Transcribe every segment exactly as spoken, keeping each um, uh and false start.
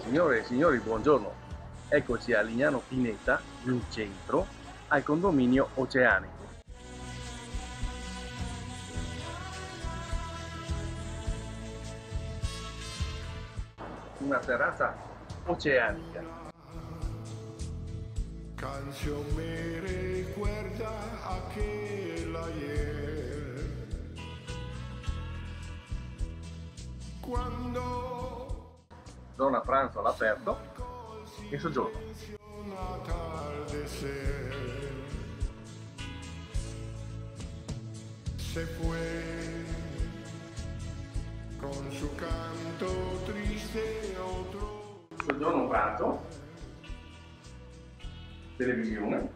Signore e signori, buongiorno. Eccoci a Lignano Pineta, in centro, al condominio Oceanico. Una terrazza oceanica. Canción me recuerda aquel ayer, quando Zona pranzo all'aperto e soggiorno. Se fue con su canto triste otro. Soggiorno pranzo, televisione.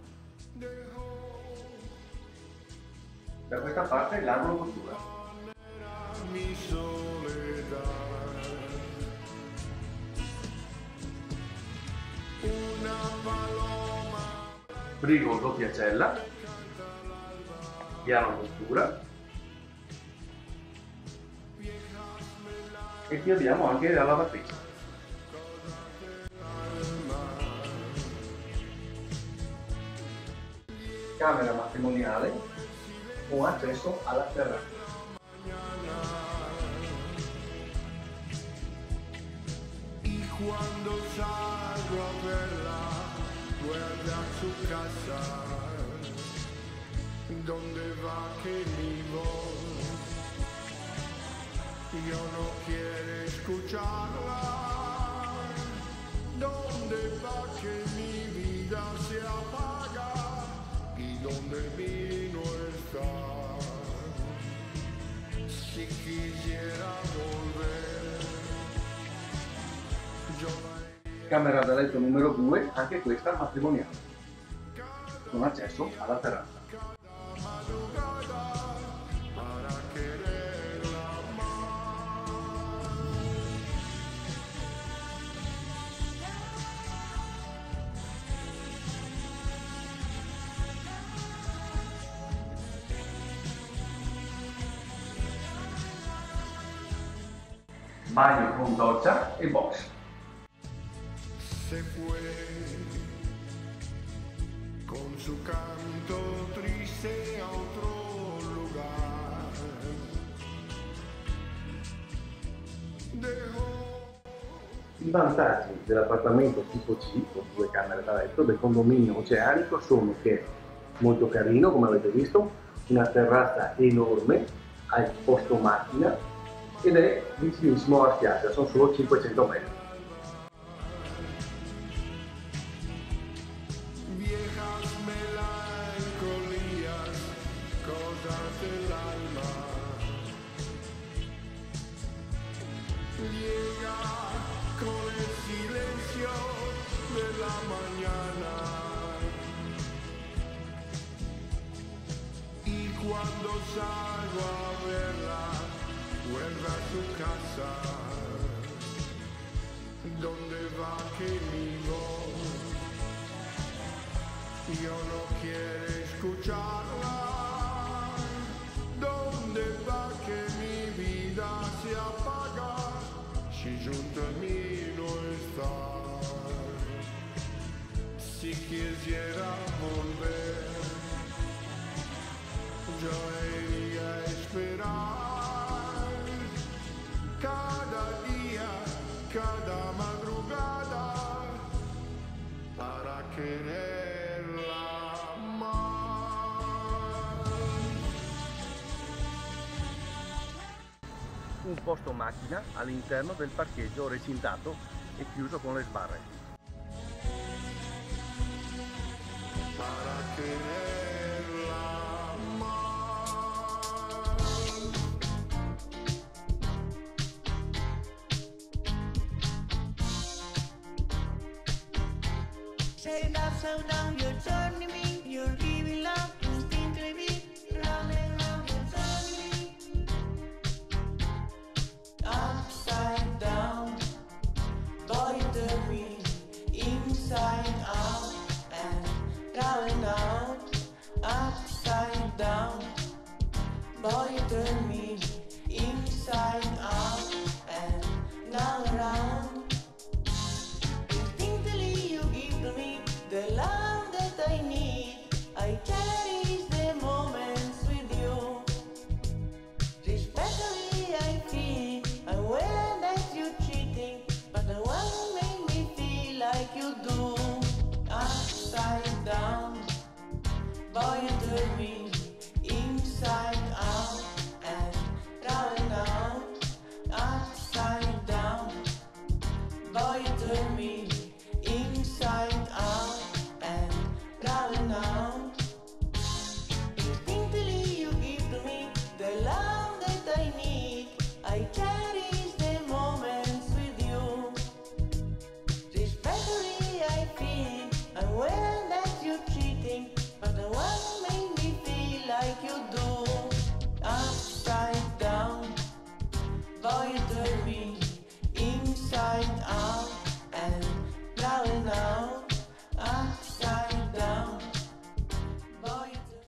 Da questa parte l'angolo cottura. Mi soledad, una paloma. Frigo doppia cella, piano cottura. E qui abbiamo anche la lavatrice. Camera matrimoniale con accesso alla terrazza. Y cuando salgo a verla, guarda su casa, donde va que mi voz, yo no quiero escucharla, donde va que mi vida se apaga y donde mi no está. Si quisiera volver, yo la Camera da letto numero due, anche questa matrimoniale, con accesso alla terrazza. madrugada para quererla más. Bagno con doccia e box. Se fue con su canto triste a otro lugar. Dejó I vantaggi dell'appartamento tipo C, con due camere da letto, del condominio Oceanico, sono che è molto carino, come avete visto, una terrazza enorme, ha il posto macchina ed è vicinissimo a spiaggia, sono solo cinquecento metri. viejas melancolías, cosas del alma. Llega con el silencio de la mañana. Y cuando salgo a verla, vuelve a su casa, donde va que mi voz, yo no quiero escucharla, donde va que mi vida se apaga, si junto a mí no está. Si quisiera volver, yo iría a esperar cada día, cada madrugada para quererla más. Un posto macchina all'interno del parcheggio recintato e chiuso con le sbarre. Para quererla más. Say love so down your journey.